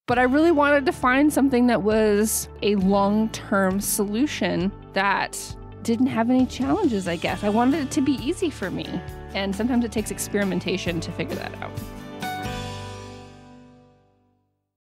But I really wanted to find something that was a long-term solution that didn't have any challenges, I guess. I wanted it to be easy for me. And sometimes it takes experimentation to figure that out.